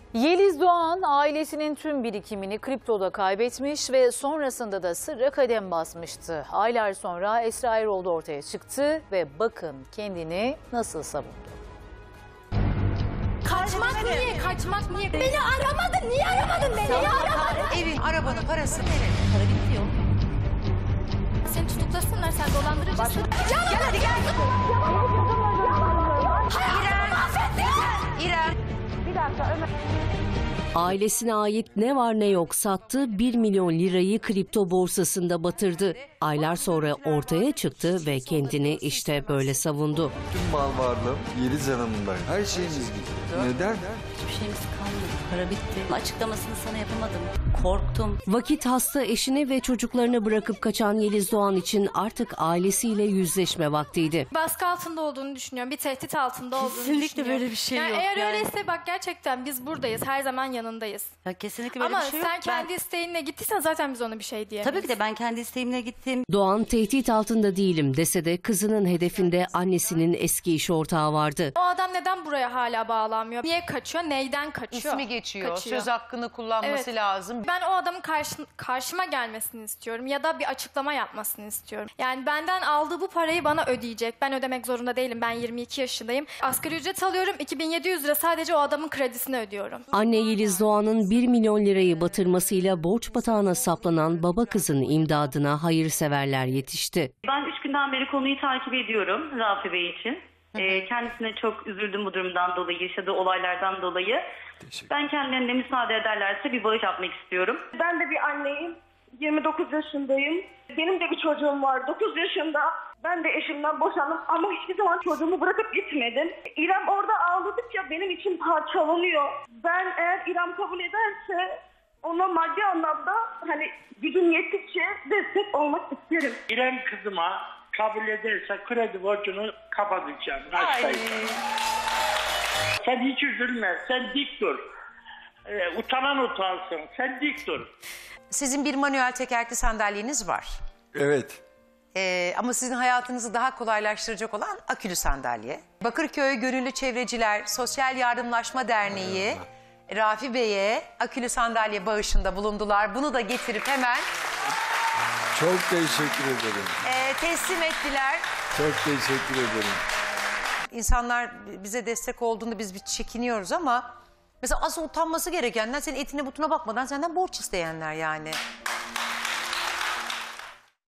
Yeliz Doğan ailesinin tüm birikimini kriptoda kaybetmiş ve sonrasında da sırra kadem basmıştı. Aylar sonra Esra Erol da ortaya çıktı ve bakın kendini nasıl savundu. Kaçmak niye? Kaçmak niye? Beni aramadın. Niye aramadın beni? Niye aramadın? Evin, arabanın parası nereye? Para bitiyor. Seni tutuklasınlar, sen dolandırıcısın. Gel hadi gel. İrem. Ailesine ait ne var ne yok sattı, 1 milyon lirayı kripto borsasında batırdı. Aylar sonra ortaya çıktı ve kendini işte böyle savundu. Tüm mal varlığım Yeliz Hanım'da. Her şeyimiz gitti. Neden? Hiçbir şeyimiz kalmadı. Para bitti. Açıklamasını sana yapamadım. Korktum. Vakit hasta eşini ve çocuklarını bırakıp kaçan Yeliz Doğan için artık ailesiyle yüzleşme vaktiydi. Baskı altında olduğunu düşünüyorum. Bir tehdit altında olduğunu Kesinlikle düşünüyorum. böyle bir şey yok Eğer yani. öyleyse bak gerçekten biz buradayız. Her zaman yanındayız. Ya kesinlikle böyle Ama bir şey yok. sen kendi isteğinle gittiysen zaten biz ona bir şey diyemeyiz. Tabii ki de ben kendi isteğimle gittim. Doğan tehdit altında değilim dese de kızının hedefinde annesinin eski iş ortağı vardı. O adam neden buraya hala bağlanmıyor? Niye kaçıyor? Neyden kaçıyor? İsmi geçiyor. Kaçıyor. Söz hakkını kullanması Evet. lazım. Ben o adamın karşıma gelmesini istiyorum ya da bir açıklama yapmasını istiyorum. Yani benden aldığı bu parayı bana ödeyecek. Ben ödemek zorunda değilim. Ben 22 yaşındayım. Asgari ücret alıyorum. 2700 lira sadece o adamın kredisini ödüyorum. Anne Yeliz Doğan'ın 1 milyon lirayı batırmasıyla borç batağına saplanan baba kızın imdadına hayırseverler yetişti. Ben 3 günden beri konuyu takip ediyorum Rafi Bey için. Kendisine çok üzüldüm bu durumdan dolayı, yaşadığı olaylardan dolayı. Ben kendilerine müsaade ederlerse bir bağış yapmak istiyorum. Ben de bir anneyim. 29 yaşındayım. Benim de bir çocuğum var 9 yaşında. Ben de eşimden boşandım ama hiçbir zaman çocuğumu bırakıp gitmedim. İrem orada ağladıkça benim için parçalanıyor. Ben eğer İrem kabul ederse ona maddi anlamda gücüm yettikçe destek olmak isterim. İrem kızıma kabul ederse kredi borcunu kapatacağım. Sen hiç üzülme, sen dik dur. Utanan utansın, sen dik dur. Sizin bir manuel tekerlekli sandalyeniz var. Evet. Ama sizin hayatınızı daha kolaylaştıracak olan akülü sandalye. Bakırköy Gönüllü Çevreciler Sosyal Yardımlaşma Derneği Rafi Bey'e akülü sandalye bağışında bulundular. Bunu da getirip hemen Çok teşekkür ederim. teslim ettiler. Çok teşekkür ederim. İnsanlar bize destek olduğunda biz bir çekiniyoruz ama mesela asıl utanması gerekenler senin etine butuna bakmadan senden borç isteyenler yani.